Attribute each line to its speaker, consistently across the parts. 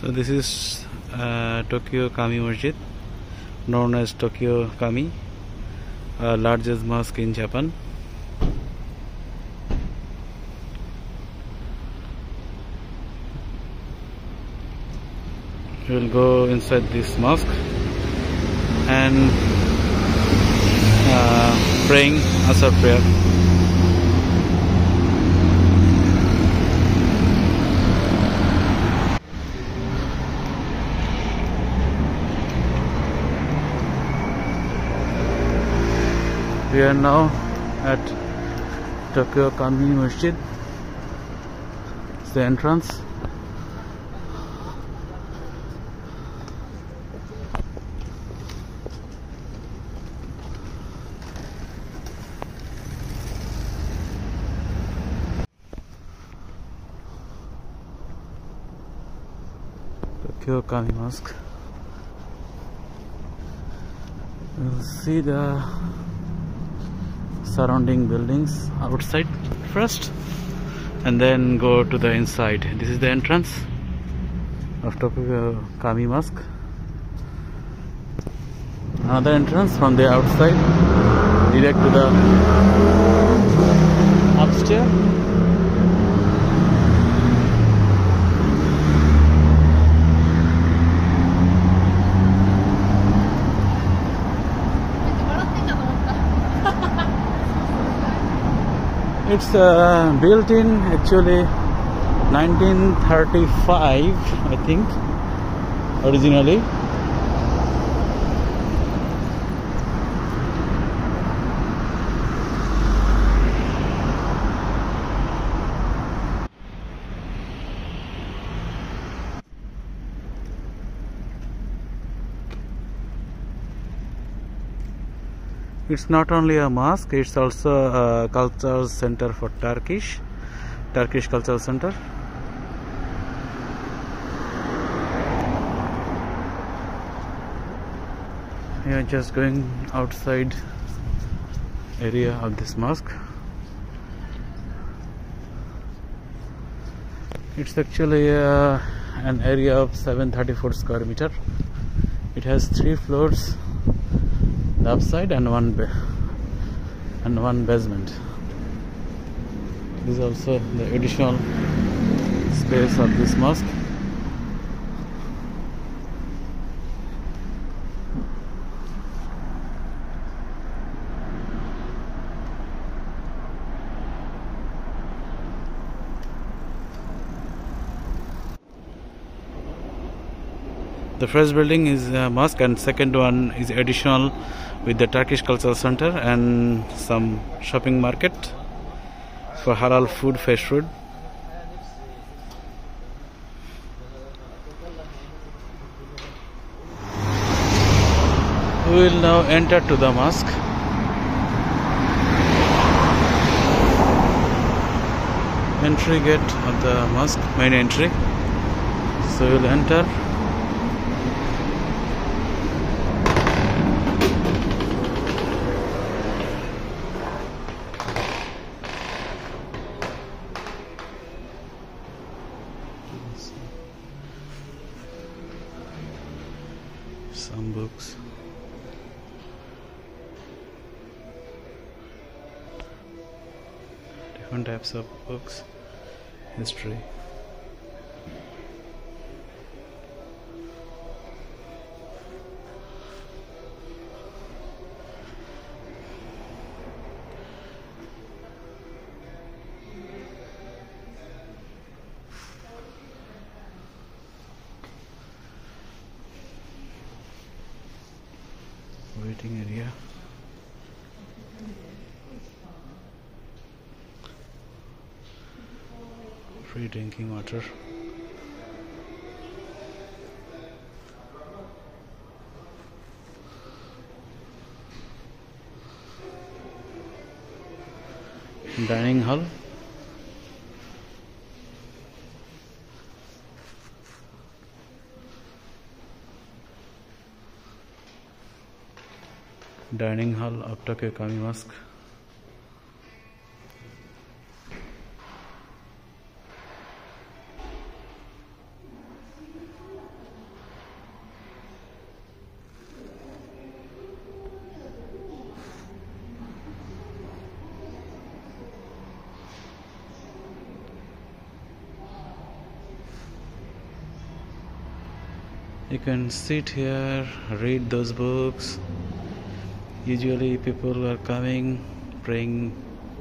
Speaker 1: So this is Tokyo Camii Masjid, known as Tokyo Camii, largest mosque in Japan. We will go inside this mosque and praying Asr prayer. We are now at Tokyo Camii Masjid. It's the entrance. Tokyo Camii Mosque. We'll see the surrounding buildings outside first and then go to the inside. This is the entrance of Tokyo Camii Mosque. Another entrance from the outside direct to the upstairs. It's built in actually 1935, I think, originally. It's not only a mosque, it's also a cultural center for Turkish cultural center. We are just going outside area of this mosque. It's actually an area of 734 square meter. It has 3 floors. The upside and one basement. This is also the additional space of this mosque. The first building is a mosque and second one is additional with the Turkish cultural center and some shopping market for halal food, fresh food. We will now enter to the mosque. Entry gate of the mosque, main entry. So we will enter. Some books. Different types of books. History. Waiting area. Free drinking water. Dining hall. Dining hall of Tokyo Camii Mosque. You can sit here, read those books. Usually people are coming, praying,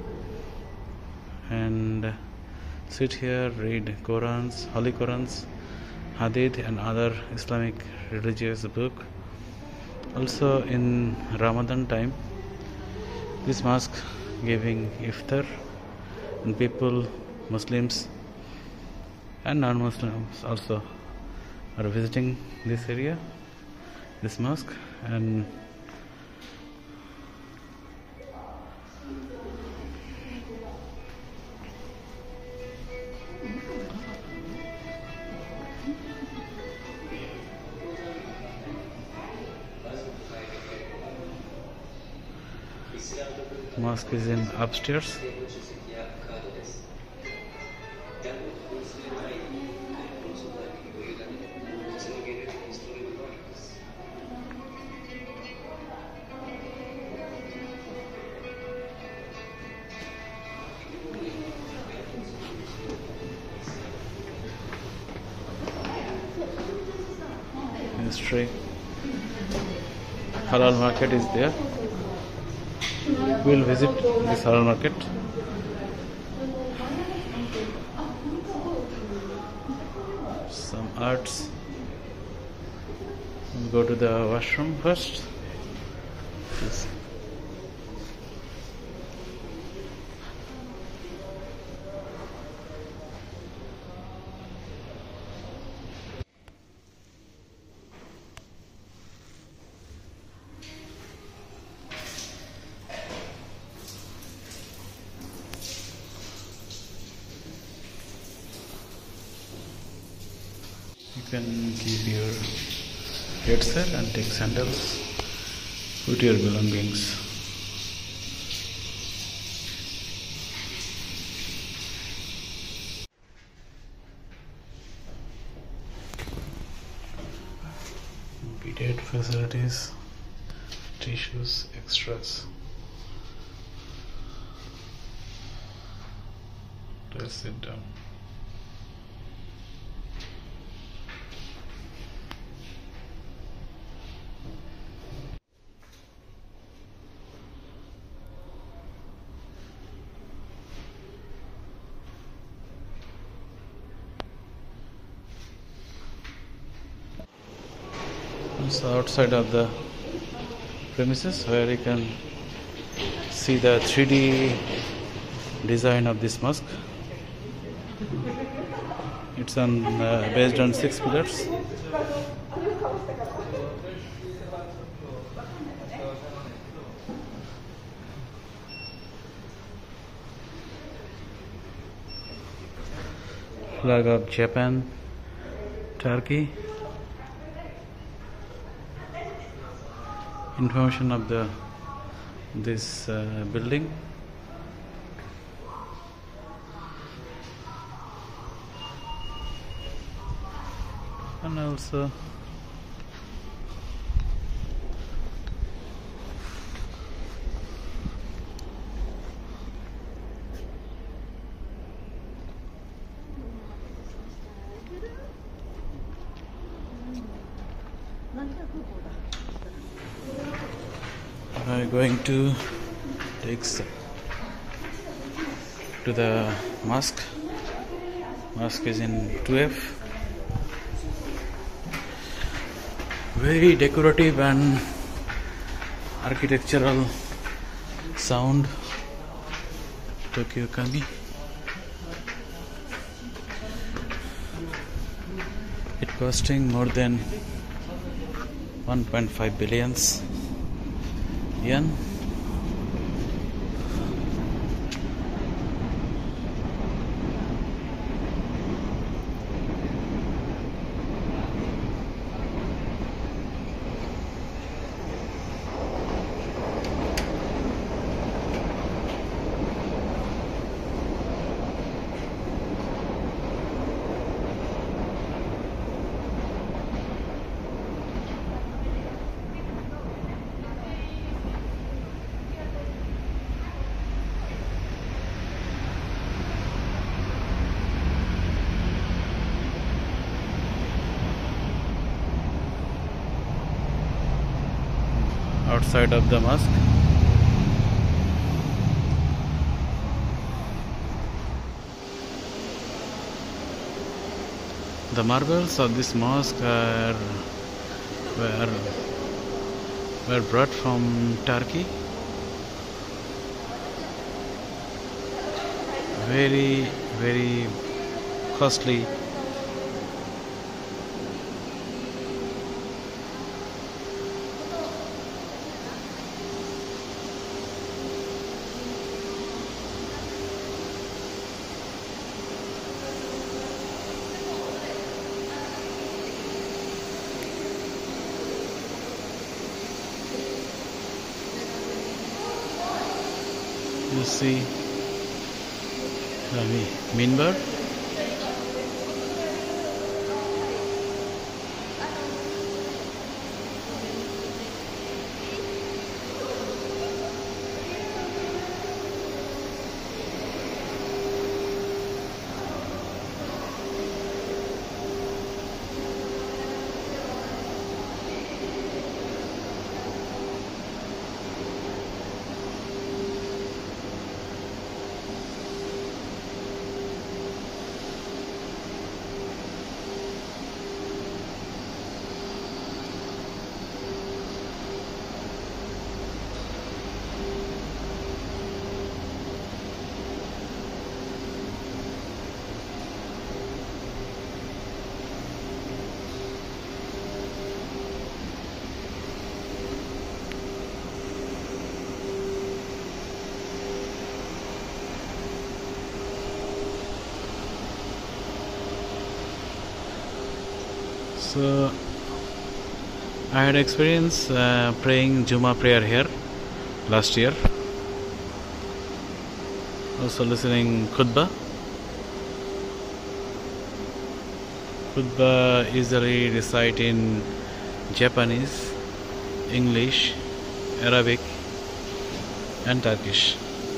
Speaker 1: and sit here, read Qurans, Holy Qurans, Hadith, and other Islamic religious book. Also in Ramadan time, this mosque giving iftar, and people, Muslims and non-Muslims also are visiting this area, this mosque. And mosque is in upstairs. History. Halal market is there. We'll visit this halal market. Some arts. We'll go to the washroom first. Yes. You can keep your headset and take sandals, put your belongings. Bidet facilities, tissues, extras. Let's sit down. So outside of the premises, where you can see the 3D design of this mosque. It's based on 6 pillars. Flag of Japan, Turkey. Information of this building. And also I'm going to take to the mosque. Mosque is in 2F. Very decorative and architectural sound. Tokyo Camii. It costing more than 1.5 billion yen. outside of the mosque. The marbles of this mosque were brought from Turkey. Very, very costly. You see the minbar. So I had experience praying Jummah prayer here last year. Also listening khutbah. Khutbah easily recite in Japanese, English, Arabic and Turkish.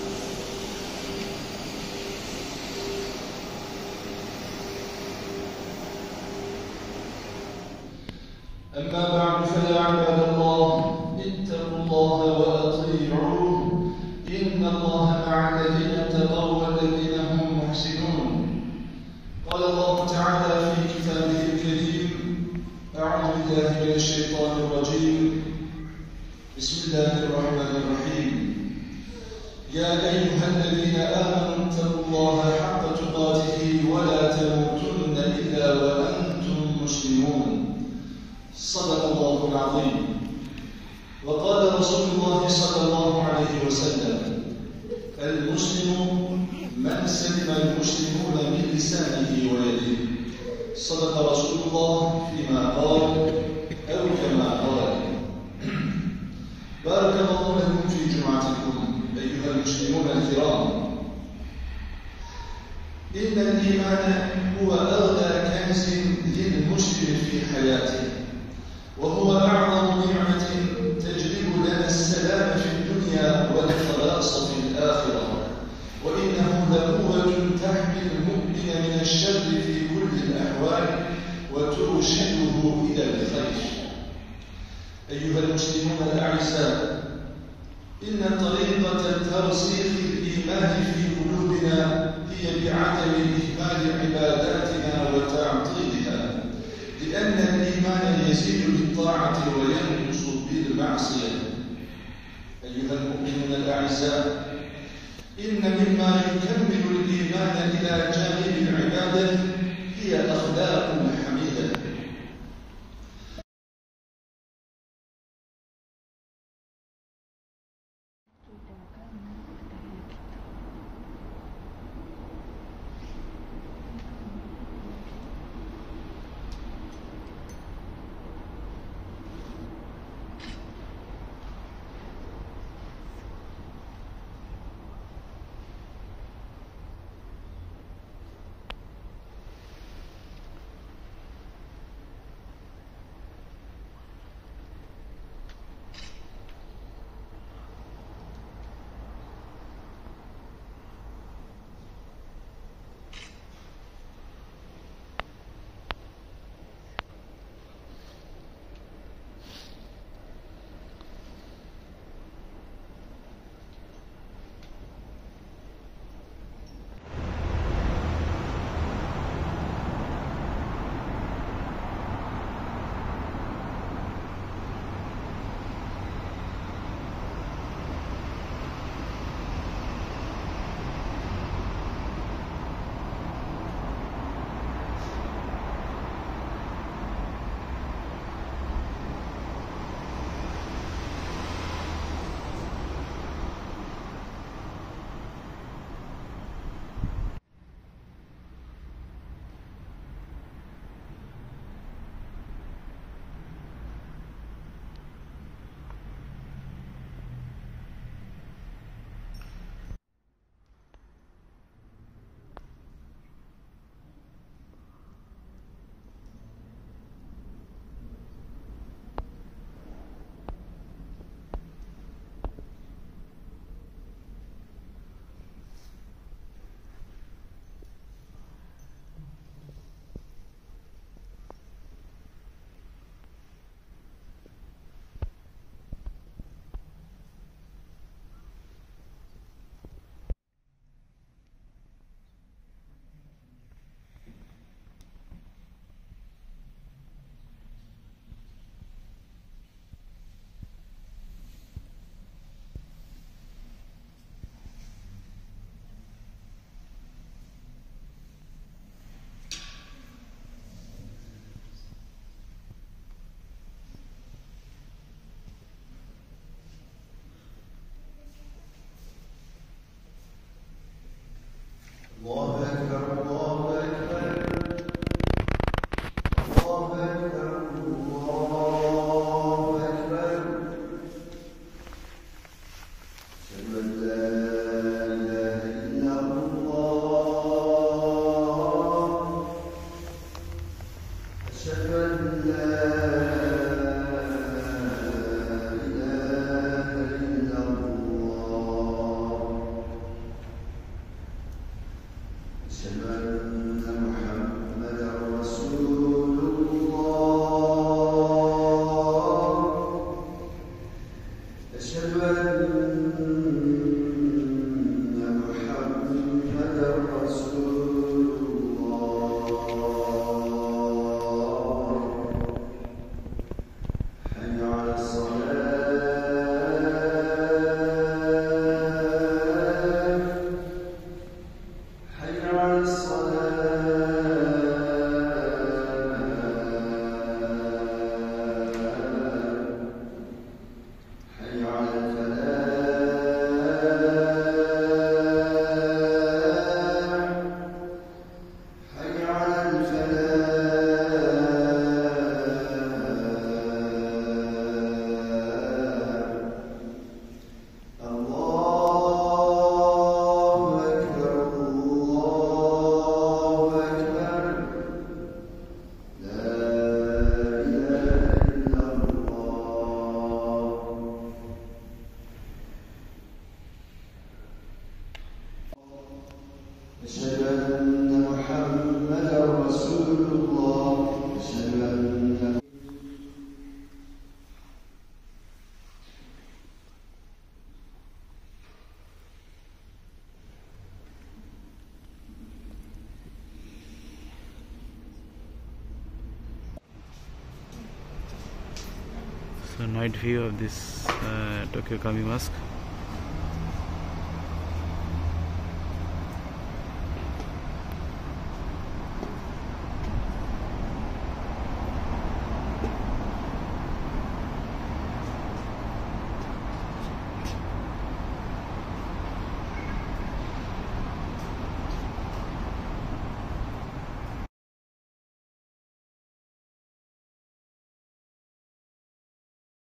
Speaker 2: أما بعد فيا عباد الله اتقوا الله وأطيعوه إن الله مع الذين اتقوا والذين هم محسنون. قال الله تعالى في كتابه الكريم: أعوذ بالله من الشيطان الرجيم. بسم الله الرحمن الرحيم. يا أيها الذين آمنوا اتقوا الله حق تقاته ولا تموتن إلا وأنتم مسلمون. صدق الله العظيم. وقال رسول الله صلى الله عليه وسلم: المسلم من سلم المسلمون من لسانه ويده. صدق رسول الله فيما قال أو كما قال. بارك الله لكم في جمعتكم أيها المسلمون الكرام. إن الإيمان هو أغلى كنز للمسلم في حياته، وهو أعظم نعمة تجلب لنا السلام في الدنيا والخلاص في الآخرة، وإنه لقوة تحمي المؤمن من الشر في كل الأحوال وترشده إلى الخير. أيها المسلمون الأعزاء، إن طريقة ترسيخ الإيمان في قلوبنا هي بعدم إهمال عباداتنا وتعطيلها، لأن الإيمان يزيد بالطاعة وينقص بالمعصية. أيها المؤمنون الأعزاء، إن مما يكمل الإيمان إلى جانب العبادة هي أخلاق حميدة.
Speaker 1: night view of this Tokyo Camii Mosque.